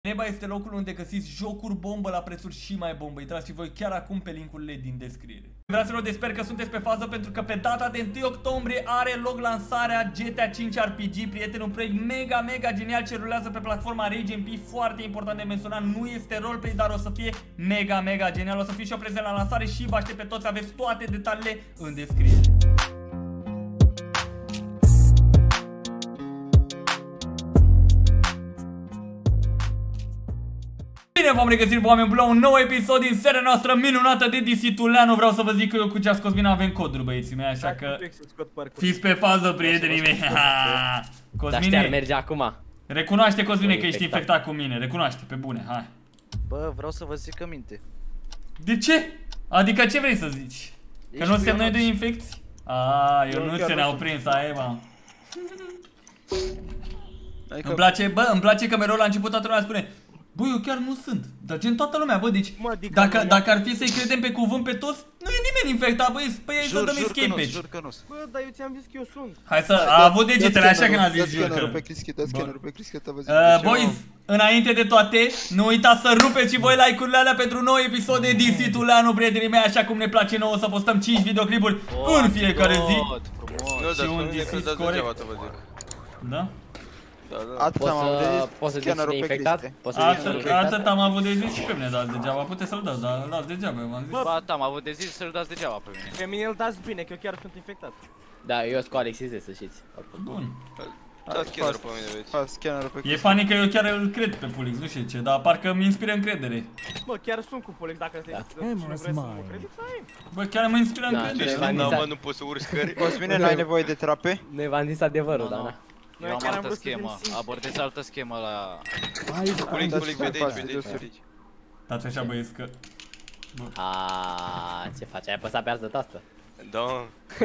Neba este locul unde găsiți jocuri bombă la prețuri și mai bombă. Intrați și voi chiar acum pe linkurile din descriere. Fraților, sper că sunteți pe fază pentru că pe data de 1 octombrie are loc lansarea GTA 5 RPG. Prieteni, un proiect mega genial ce rulează pe platforma Rage MP. Foarte important de menționat, nu este roleplay, dar o să fie mega genial. O să fiu și eu prezent la lansare și vă aștept pe toți, aveți toate detaliile în descriere. Bine v-am regăsit, oameni buni, la un nou episod din seria noastră minunată de DC Tuleanu. Vreau să vă zic că eu cu Just Cosmin avem coduri, băieții mei, așa că fiți pe fază, prietenii mei. Cosmine, dar merge acum. Recunoaște, Cosmine, că ești infectat cu mine, recunoaște, pe bune, hai. Bă, vreau să vă zic că minte. De ce? Adică ce vrei să zici? Că nu suntem noi de infecții? Aaa, eu nu ți ne-au prins, aia, mă. Îmi place că mereu la început toată lumea spune: bă, eu chiar nu sunt, dar gen toată lumea, bă, deci dacă ar fi să-i credem pe cuvânt pe toți, nu e nimeni infectat, băi, pe ei să dăm escape page. Jur că nu sunt. Bă, dar eu ți-am zis că eu sunt. Hai să, a avut degetele, așa că n-a zis jur că. Boys, înainte de toate, nu uitați să rupeți și voi like-urile alea pentru un nou episod de DC Tuleanu, prietenii mei, așa cum ne place nouă să postăm 5 videoclipuri în fiecare zi. Și un DC corect. Da? Atât am avut de zis, poți să zici cine e infectat? Atât am avut de zis și pe mine dați degeaba, puteți să-l dați, dar dați degeaba, v-am zis. Bă, am avut de zis să-l dați degeaba pe mine. Pe mine îl dați bine, că eu chiar sunt infectat. Da, eu sunt cu Alexis, să știți. Bun. Da scannerul pe mine, vedeți. E funny că eu chiar îl cred pe Pulix, nu știu ce, dar parcă mi inspiră încredere. Bă, chiar sunt cu Pulix, dacă vreți să mă credeți, hai. Bă, chiar mă inspiră încredere. Da, mă, nu poți să urci scări. Cosmine, n-ai nevoie de trape? Noi v-am zis adevărul, da, da. Eu am altă schemă, abordez altă schemă la... Pulix, vede aici. Dați așa, băieți, că... Aaaa, ce faci? Ai apăsat pe altă tastă? Da.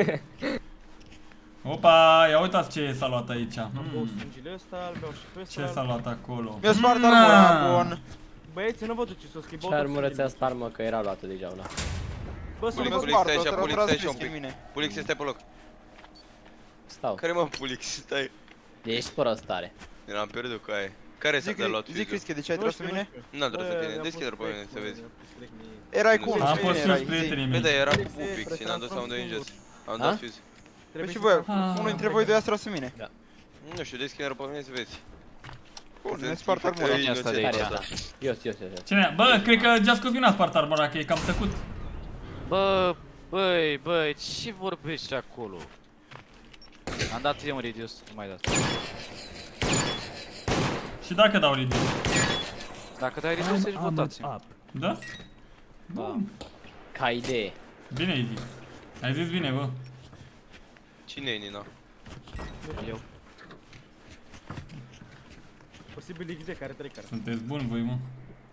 Opa, ia uitați ce s-a luat aici. Beau sângele ăsta, îl beau și pe ăsta. Ce s-a luat acolo? Mi-a spart armura, bun. Băieți, nu vă duceți să o schimb. Ce armură ți-a spart, mă, că era luată deja una. Bă, să Pulix, stai așa, Pulix, stai așa un pic. Pulix, stai pe loc. Stau. Care mă, Pulix, stai. Ești prost tare. Eram pierdut cu aia. Care s-a de luat fizul? Zic, Crische, de ce ai tras pe mine? N-am tras pe tine, deschide-l pe mine să vezi. Erai cu unul, am pe fost mine sus, erai. prietenii Bă, mei. dar era cu Pupix și n-am dus amândoi în jos. Am dat fizul. Păi și voi, unul dintre voi doi ați tras pe mine. Nu știu, deschide-l pe mine să vezi. Bun, mi-a spart armura. Eu. Cine? Bă, cred că Just Cosmin a spart armura, că e cam tăcut. Bă, băi, ce vorbești acolo? Am dat eu un reduce, nu mai dați. Și dacă dau reduce? Dacă dai reduce, ești votați. Da? Bun. Ca idee. Bine, Ivi. Ai zis bine, bă. Cine e Nina? Eu. Posibil XD care trec care. Sunteți buni voi, mă.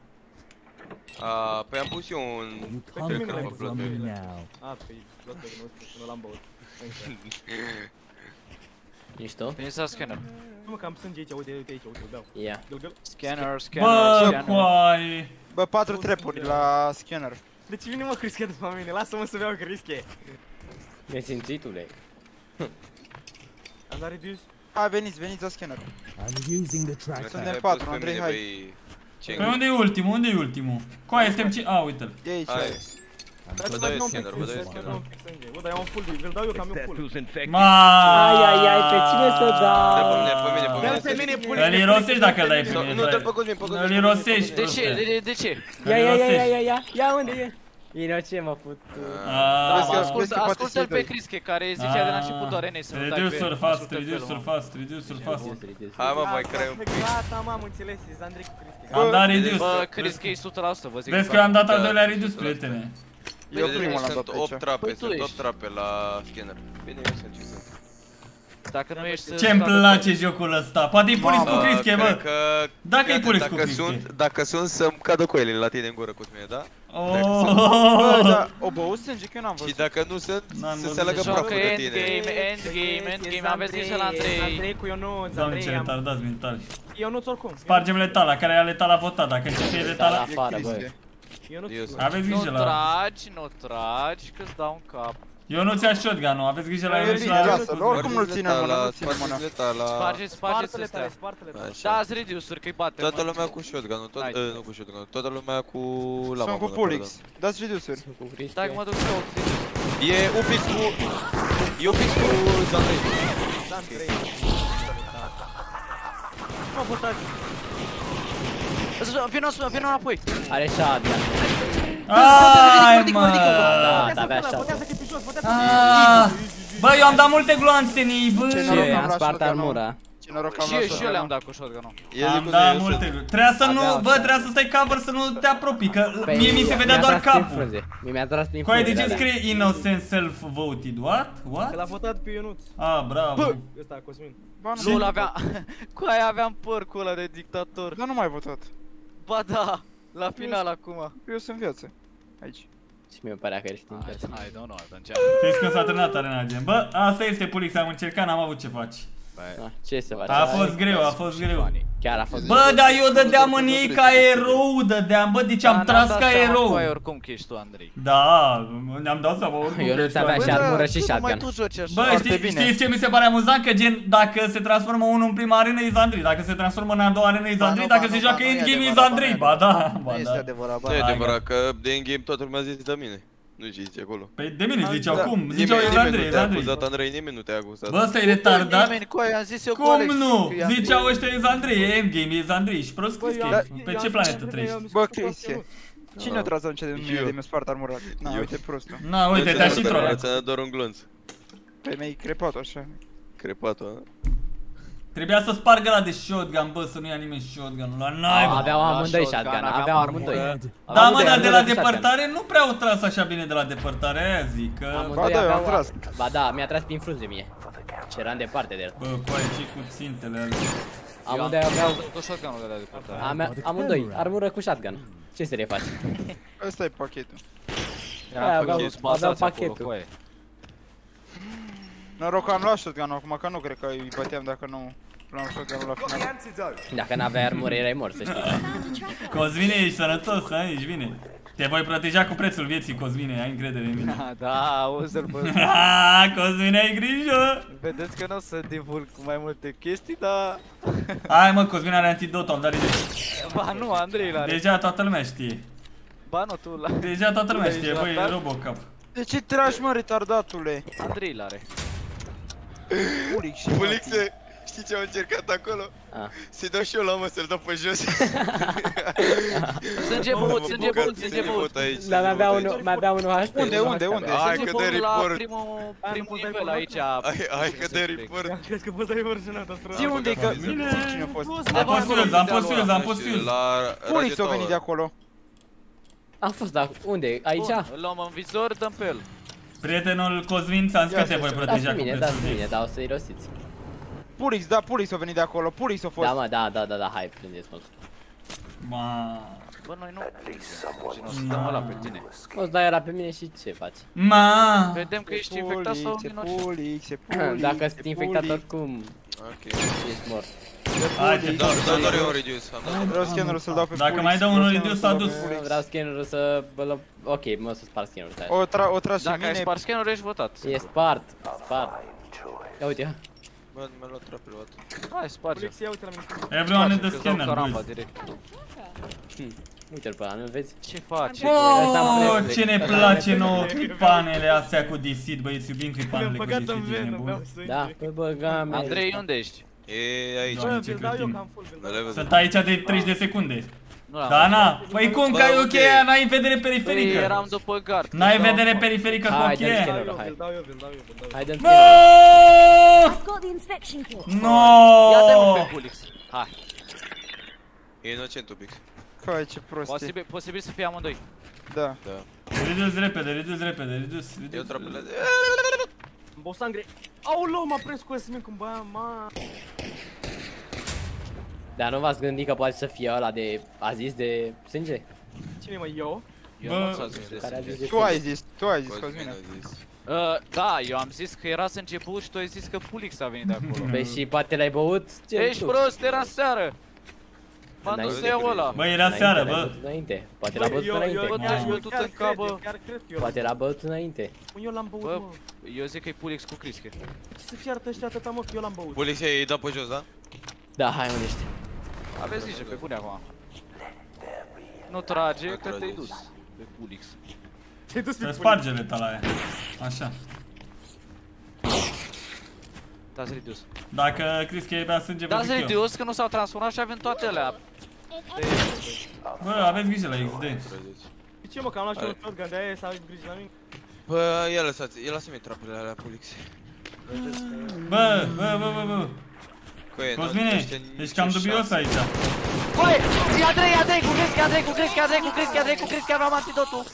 Păi am pus eu un... Cred că am plătit. Păi, nu l-am băut. Ești tu? Veni să scanner. Nu, că am sânge aici, uite aici, îl beau. Ia. Scanner. Bă, coaie. Bă, 4 trepuri la scanner. De ce vine mă Crische după mine? Lasă-mă să beau Crische. Mi-ai simțitule. Am dat reduce? Hai, veniți la scanner. Suntem 4, Andrei, hai. Păi unde e ultimul? Unde e ultimul? Coaie, suntem ce... A, uite-l. E aici. Vă dau eu scanner, vă dau eu scanner. Bă, dar eu am full, îl dau eu că am eu full. Ai, pe cine să dai? Pe mine, Îl irosești dacă îl dai pe mine. Nu, dă-l pe Cosmin, pe Cosmin. Îl irosești. De ce? Ia, unde e? Ino, mă putu. Ascultă-l pe Crische, care zicea de la început arenei să nu dai pe... Reduce-uri fast. Hai mă, mai crai un pic. Gata, m-am înțeles, e Andrei cu Crische. Am dat reduce. Bă, Crische e 100%, vă zic. Vezi că eu am dat al doilea reduce, prietene. Eu primul l-am dat Sunt pe 8 aici. trape, sunt 8 trape la scanner. Bine, eu sunt ce sunt. Dacă nu ești... Ce-mi place jocul ăsta? Poate-i Pulix cu Crische, bă. Dacă-i Pulix cu Crische. Dacă sunt să-mi cadă coelele la tine în gură cu mine, da? Bă, dar o băut sânge, că eu n-am văzut. Și dacă nu sunt, să se alăgă praful de tine. Endgame, aveți grijă la Andrei. Andrei cu Ionuț, Doamne, ce retardați mentali. Ionuț oricum. Spargem letala, care a letala votat, dacă începe letala... Afară, băi. Aveți grijă la... Nu tragi, că-ți dau un cap. Eu nu ți-a shotgun-ul, aveți grijă la el și la... Oricum nu-l ținem mâna, nu-l ținem mâna. Spargeți ăstea. Da-ți reduce-uri că-i bate. Toată lumea cu shotgun-ul, nu cu shotgun-ul, toată lumea cu lama. Sunt cu Pulix, dați reduce-uri. Stai că mă duc să caut reduce. E un fix cu... E un fix cu Zandrei. Mă votați. Vino înapoi. Are shotgun. Ai, mă! Da, avea shotgun. Bă, eu am dat multe gloanțe în ei, bă! Și am spart armura. Și eu le-am dat cu shotgun-ul. Am dat multe. Trebuia să nu, bă, trebuia să stai cover să nu te apropii, că mie mi se vedea doar capul. Mi-a tras prin Coai, de ce scrie innocent self-voted? What? Că l-a votat pe Ionuț. Ah, bravo. Ăsta, Cosmin. Nu avea... Coai, aveam părcul ăla de dictator. Dar nu m-ai votat. Ba da, la final acum. Eu sunt în viață. Aici. Și mi-e părea că ești în viață. I don't know, atunci. Știți că s-a terminat arena gen. Bă, asta este, Pulix, am încercat, n-am avut ce faci. Ce se face? A fost greu, a fost greu. Chiar a fost. Bă, dar eu dădeam în ei ca erou, dădeam, bă, deci am tras ca erou. Coai, oricum că ești tu, Andrei. Da, ne-am dat seama oricum. Eu nu avea și armură și shotgun. Bă, știți ce mi se pare amuzant? Că gen, dacă se transformă unul în prima arenă, e Zandri. Dacă se transformă în a doua arenă, e Zandri. Dacă se joacă endgame, e Zandri. Ba da, ba da. Este adevărat, Nu e adevărat că de endgame toată lumea zice de mine. Nu zice acolo. Păi de mine ziceau, cum? Ziceau e Zandri, e Zandri. Andrei, nimeni nu te-a acuzat. Bă, ăsta e retardat. Cum Cum nu? Ziceau ăștia e Zandri, e endgame, e Zandri. Și prost pe ce planetă trăiești? Bă, Crisie. Cine a tras atunci de mine de mi-a spart armura? Na, uite prostul. Na, uite, te-a și trolat. Ți-a dat doar un glonț. Păi mi-ai crepat-o așa. Crepat-o, a? Trebuia să spargă ăla de shotgun, bă, să nu ia nimeni shotgun-ul la naiba. Aveau amândoi shotgun, aveau amândoi. Da, mă, dar de la depărtare nu prea au tras așa bine de la depărtare, aia zic că... Ba da, eu am tras. Ba da, mi-a tras prin frunze mie. Și eram departe de el. Bă, coaie, ce cu țintele alea. Amândoi aveau... cu shotgun-ul de la depărtare. Amândoi, armură cu shotgun. Ce să le faci? Ăsta e pachetul. Aveau pachetul. Noroc că am luat shotgun-ul acum, că nu cred că îi băteam dacă nu luam shotgun-ul la final. Dacă n-aveai armură erai mort, să știi. Cosmine, ești sănătos, ha? Ești bine. Te voi proteja cu prețul vieții, Cosmine, ai încredere în mine. Da, auzi-l, bă. Cosmine, ai grijă! Vedeți că nu o să divulg cu mai multe chestii, dar... Hai mă, Cosmine are antidot, am dat Ba nu, Andrei l-are. Deja toată lumea știe. Ba nu, tu l-ai. Deja toată lumea știe, băi, e Robocop. De ce tragi, mă, retardatule? Andrei l-are. Pulixe, știi ce am încercat acolo? Să-i dau și eu la mă, să-l dau pe jos. Sânge băut, sânge băut. Dar mai avea unul HP. Unde? Hai că de report. Primul nivel aici. Hai că de report. Crezi că poți să-i versionat asta? Zi unde-i că... Cine a fost? Am fost fuse. Pulix a venit de acolo. Am fost, dar unde? Aici? Îl luăm în vizor, dăm pe el. Prietenul Cosmin, ți-am zis că te voi proteja cu prețul dați bine, dar o să-i rosiți. Pulix, da, Pulix a venit de acolo, Pulix a fost. Da, mă, da, hai, prindeți-mă. Bă, noi nu. Nu dăm ăla pe tine. O să dai ăla pe mine și ce faci? Vedem că ești infectat sau inocent. Pulix. Dacă sunt infectat oricum, Ok. ești mort. Doar eu un reduce. Vreau scannerul să-l dau pe Pulix. Dacă mai dă unul reduce, s-a dus. Vreau scannerul să... Ok, mă o să spar scannerul ăsta. O tragi și Dacă ai mine. spart scannerul, ești votat. E spart. Ia uite. Bă, mi-a luat trap privat. Hai, sparge. Pulix, ia uite la mine. Everyone the scanner, boys. Uite-l pe ăla, nu-l vezi? Ce faci? Ce ne place nouă clipanele astea cu Decid, băieți, iubim clipanele cu Decid, ești nebun. Da, păi băga mea. Andrei, unde ești? E aici. Doamne, ce Dau eu cretin. că am full. Sunt aici de 30 de secunde. Nu l-am. Dana, păi cum că ai o cheie aia, n-ai vedere periferică? Eram după gard. N-ai vedere periferică cu o Hai, cheie? Îl dau eu. Hai, dă-mi Ia dă-mi pe Pulix. Hai. E inocent un pic. Hai, ce prostie. Posibil să fie amândoi. Da. Reduce repede. Eu trapele. Bosangre. Aoleu, m-a prins cu Esmin cum băia, Dar nu v-ați gândit că poate să fie ăla de... A zis de sânge? Cine mă, eu? Eu nu ți-a zis de Care a zis de Tu ai sânge? zis, Cosmin Cosmina. a zis. Da, eu am zis că era sânge băut și tu ai zis că Pulix a venit de acolo. Păi și poate l-ai băut? Ești prost, era seară. M-a dus să iau ăla. Bă, era seară, bă. Poate l-a băut înainte. Bă, te-ai bătut în cap, bă. Poate l-a băut înainte. Eu l-am băut, Bă, mă. eu zic că-i Pulix cu Crische. Ce să ceartă ăștia atâta, mă, că eu l-am băut. Poliția i-ai dat pe jos, da? Da, hai unește. Aveți grijă, pe bune acum. Nu trage, că te-ai dus. Pe Pulix. Te-ai dus pe Să sparge metalaia. Așa. Dați reduce. Dacă crezi că e bea sânge, vă Dați zic eu. reduce, că nu s-au transformat și avem toate alea. Bă, aveți grijă la XD. De ce, mă, că am luat și un shotgun, de-aia să aveți grijă la mine? Bă, ia lăsați, ia lasă-mi trapele alea, Polix. Bă. Cosmine, ești cam dubios aici. Băi, ia Andrei, cu Crische, aveam antidotul.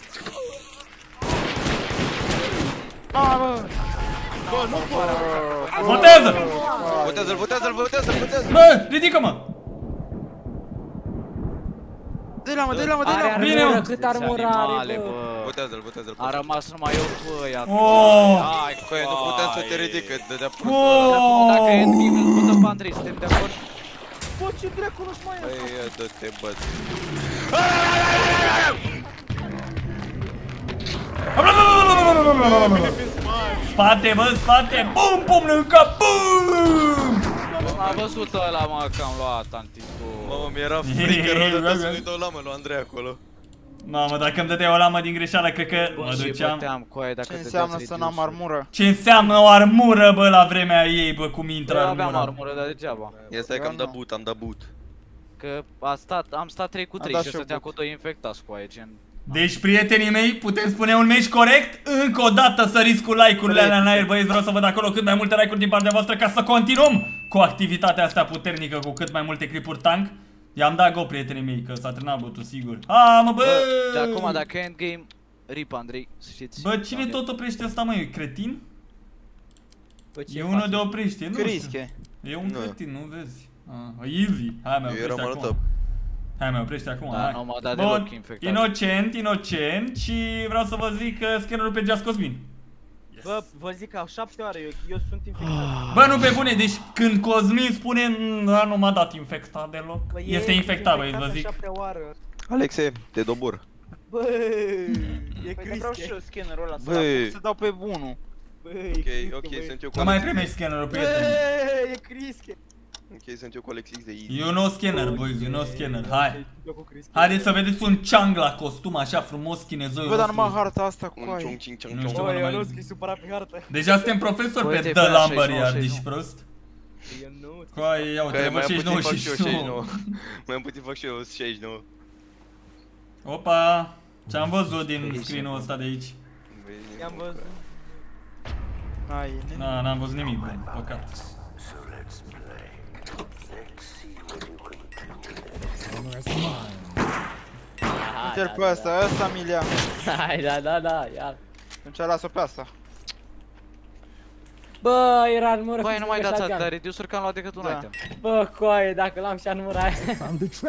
Bă, nu pot! Votează! Votează-l! Bă, ridică-mă! Dă-i la mă! Are Bine, armură, cât armură are, bă. Votează-l. A rămas numai eu cu ăia. Hai, coaie, nu puteam să te ridic, că dădea prostul Oh! Dacă e nimic, îl votăm pe Andrei, suntem de acord? Bă, ce dracu nu-și mai Băi, ia dă-te, bă. Spate, bă, spate! Bum, pum, în cap, bum! M-a văzut ăla, mă, că am luat antidotul. Mamă, mi-era frică rău de să-i dau lamă lui Andrei acolo. Mamă, dacă îmi dădea o lamă din greșeală, cred că mă duceam. Ce înseamnă să n-am armură? Ce înseamnă o armură, bă, la vremea ei, bă, cum intră Eu armura. aveam armură, dar degeaba. Ia stai că am dat boot. Că am stat 3 cu 3 și eu stăteam cu 2 infectați cu aia, gen... Deci, prietenii mei, putem spune un meci corect? Încă o dată săriți cu like-urile alea în aer, băieți, vreau să văd acolo cât mai multe like-uri din partea voastră ca să continuăm cu activitatea asta puternică, cu cât mai multe clipuri tank. I-am dat go, prietenii mei, că s-a terminat botul, sigur. Mă, bă! De acum, dacă e endgame, rip Andrei, să știți. Bă, cine tot oprește ăsta, mă, e cretin? E unul de oprește, nu știu. E un cretin, nu vezi? Easy. Hai, mă, oprește acum. Hai, mă, oprește acum, hai. Nu m-a dat deloc infectat. Inocent și vreau să vă zic că scannerul pe Just Cosmin. Bă, vă zic că au 7 ore, eu sunt infectat. Bă, nu pe bune, deci când Cosmin spune nu m-a dat infectat deloc. Este infectat, băi, vă zic. Alexe, te dobor. Bă, e Crische. Vreau și eu scannerul ăla Băi. să dau pe bunul. Ok, sunt eu cu Nu mai primești scannerul, prieten. Bă, e Crische. Ok, sunt eu cu Alex X de easy. You know scanner, boys, you know scanner, hai. Haideți să vedeți un Chang la costum așa frumos chinezoiul. Bă, dar numai harta asta cu Un aia. ciung cing ciung Nu ciung. știu, Bă, nu eu mai... nu scris supărat pe hartă. Deja suntem profesori Băi, pe te The bea Lumber, 69, iar, deci 69. prost. Eu nu. Coaie, iau, Că trebuie mai 69 puțin fac și și eu 69. Mai puțin fac și eu 69. Opa, ce-am văzut din screen-ul ăsta de aici? I-am văzut. N-am văzut nimic, bă, păcat. Încerc pe ăsta mi-l-ia. Hai, da, ia. Încerc las-o pe asta. Bă, era armură. Băi, nu mai dați atâta reduce-uri că am luat decât un item. Bă, coaie, dacă l-am și armura aia. I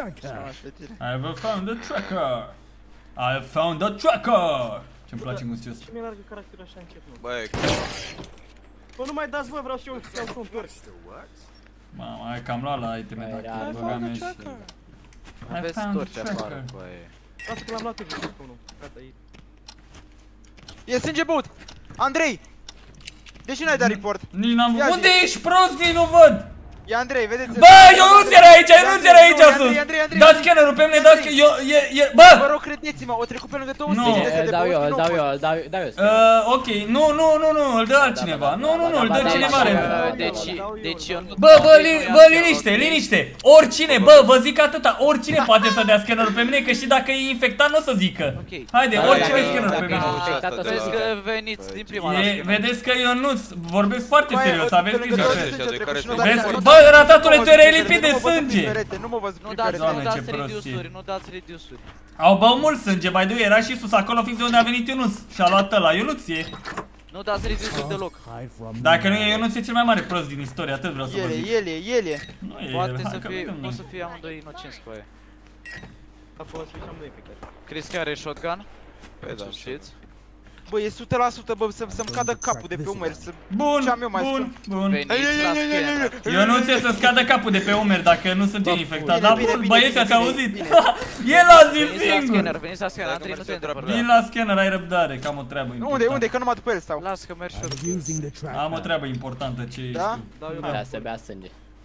found the tracker! Ce-mi place muzios. Ce mi-e largă caracterul așa încet, mă. Băi, Bă, nu mai dați, bă, vreau și eu să iau contor. Mamă, hai că am luat la iteme dacă băgam și... Aveți torci afară, băi. Lasă că l-am luat eu pe unul. Gata, aici. E sânge băut! Andrei! De ce n-ai dat report? Nici n-am... Unde ești prost? Nici nu văd! E Andrei, vedeți? Bă, eu nu-ți era aici, sus! Dați scannerul pe mine, dați scannerul, bă! Vă rog, credeți-mă, o trecut pe lângă 200 Nu. de Îl dau eu. Ok, nu, îl dă altcineva. Nu, îl dă cineva repede. Deci eu nu... Bă, liniște. Oricine, bă, vă zic atâta, oricine poate să dea scannerul pe mine, că și dacă e infectat nu o să zică. Haide, oricine scannerul pe mine. Vezi că veniți din prima dată. Vedeți că eu nu vorbesc foarte serios, aveți grijă. Vezi, bă, ratatule, tu erai lipit de sânge. Nu mă văd Nu pe perete. dați reduce-uri, nu dați reduce-uri. Au băut mult sânge, by the way, era și sus acolo fix de unde a venit Ionuț. Și-a luat ăla, Ionuț e. Nu dați reduce-uri deloc. Dacă nu e Ionuț, e cel mai mare prost din istorie, atât vreau să vă zic. El e. Nu e, Poate hai să că fie, vedem o noi. să fie amândoi inocenți cu aia. Acolo să fie și amândoi infectați. Crezi că are shotgun? Păi da, știți? Bă, e 100%, bă, să-mi cadă capul de pe umeri, să... Bun, ce-am eu mai bun, bun. Veniți la scanner. Eu nu țin să scadă capul de pe umeri dacă nu sunt infectat. Dar bun, băieți, ați auzit? El a zis singur. Veniți la scanner, Andrei, nu te întreabă. Vin la scanner, ai răbdare, că am o treabă importantă. Unde? Că numai după el stau. Las că mergi și Am o treabă importantă, ce Da? Vrea să bea sânge.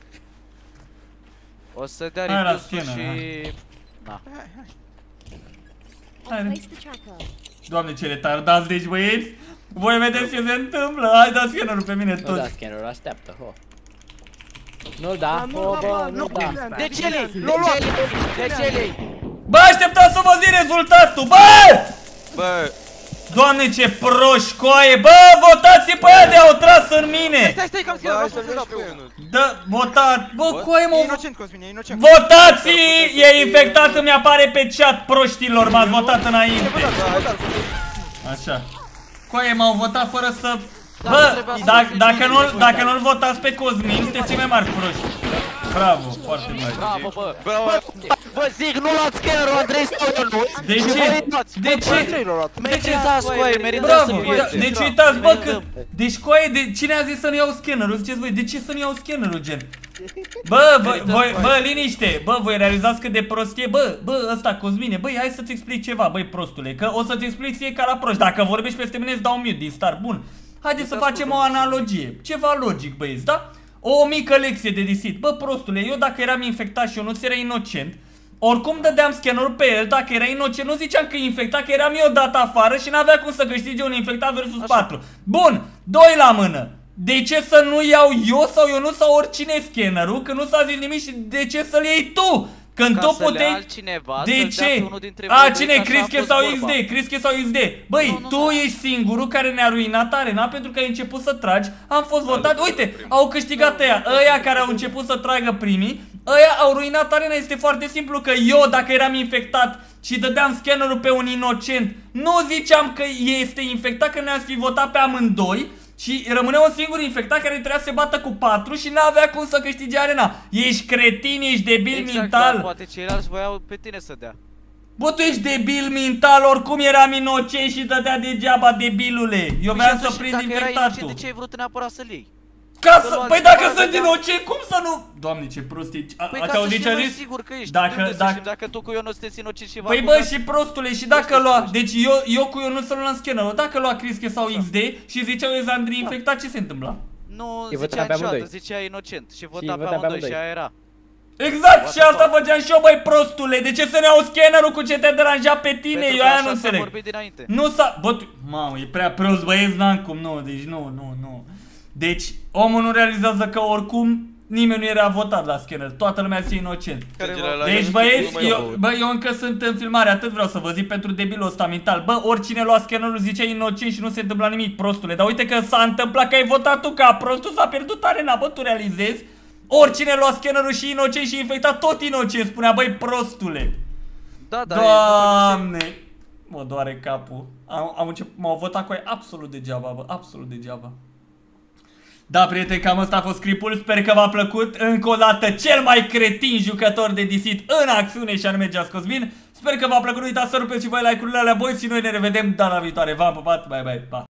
o să dea Hai la redusul scanner, și... Na. Doamne, ce retardați deci, băieți. Voi vedeți ce se întâmplă. Hai, dați scannerul pe mine Nu da toți. scannerul, așteaptă, ho. Nu da, ho, bă, nu da. De ce lei? De ce lei? Bă, așteptați să vă zi rezultatul, bă! Bă, Doamne, ce proști, coaie, bă, votați pe aia de au tras în mine! Stai, că am bă, hai să-l vezi pe unul. Da, votați, bă, coaie, E mă, inocent, Cosmin, e inocent. votați! E infectat, îmi apare pe chat, proștilor, m-ați votat înainte. Așa. Coaie, m-au votat fără să... Bă, dacă nu-l votați pe Cosmin, sunteți cei mai mari proști. Bravo, foarte bine. Bravo, bă. Bă, zic, nu luați scannerul, Andrei, sau eu nu. De ce? De ce? Meritați, coaie, meritați să Bravo, fie. deci uitați, bă, că... Deci, coaie, cine a zis să nu iau scannerul? Ziceți voi, de ce să nu iau scannerul, gen? Bă, liniște, bă, voi realizați cât de prost e, bă, ăsta, Cosmine, băi, hai să-ți explic ceva, băi, prostule, că o să-ți explic ție ca la proști, dacă vorbești peste mine îți dau mute din start, bun. Haideți să facem o analogie, ceva logic, băieți, da? O mică lecție de disit, bă, prostule, eu dacă eram infectat și eu nu ți era inocent, oricum dădeam scannerul pe el, dacă era inocent, nu ziceam că e infectat, că eram eu dat afară și n-avea cum să câștige un infectat versus 4. Bun, 2 la mână. De ce să nu iau eu sau eu nu sau oricine scannerul, că nu s-a zis nimic și de ce să-l iei tu? Când tu puteai... De ce? A, cine? Crische sau XD? Crische sau XD? Băi, tu ești singurul care ne-a ruinat arena pentru că ai început să tragi. Am fost votat. Uite, au câștigat ăia care au început să tragă primii. Ăia au ruinat arena. Este foarte simplu că eu, dacă eram infectat și dădeam scannerul pe un inocent, nu ziceam că este infectat, că ne-ați fi votat pe amândoi. Și rămânea un singur infectat care trebuia să se bată cu 4 și n-avea cum să câștige arena. Ești cretin, ești debil mental. Exact, poate ceilalți voiau pe tine să dea. Bă, tu ești debil mental, oricum eram inocent și dădea degeaba, debilule. Eu vreau să prind infectatul. De ce ai vrut neapărat să-l iei? Păi dacă sunt inocent, cum să nu? Doamne, ce prost e. Ați auzit ce a zis? Sigur că ești. Dacă tu cu eu nu sunteți inocent și păi bă, și prostule, și dacă lua, deci eu cu eu nu să-l luăm scannerul, dacă lua Crische sau XD și ziceau Ezandri infectat, ce se întâmpla? Nu zicea niciodată, zicea inocent și vota pe amândoi și aia era. Exact, și asta făceam și eu, băi, prostule. De ce să ne iau scannerul cu ce te deranja pe tine? Eu aia nu înțeleg. Nu s-a... Bă, mamă, e prea prost, băieți, n-am cum, nu, deci nu. Deci, omul nu realizează că oricum nimeni nu era votat la scanner, toată lumea este inocent. Deci, băieți, eu încă sunt în filmare, atât vreau să vă zic pentru debilul ăsta mental. Bă, oricine lua scannerul zicea inocent și nu se întâmpla nimic, prostule. Dar uite că s-a întâmplat că ai votat tu ca prostul, s-a pierdut arena, bă, tu realizezi? Oricine lua scannerul și inocent și infectat, tot inocent, spunea, băi, prostule. Da, Doamne, mă doare capul. M-au votat cu aia absolut degeaba, bă, absolut degeaba. Da, prieteni, cam ăsta a fost clipul, sper că v-a plăcut. Încă o dată, cel mai cretin jucător de disit în acțiune și anume Just Cosmin. Sper că v-a plăcut, uitați să rupeți și voi like-urile alea, boys, și noi ne revedem data viitoare. V-am pupat, bye bye, pa!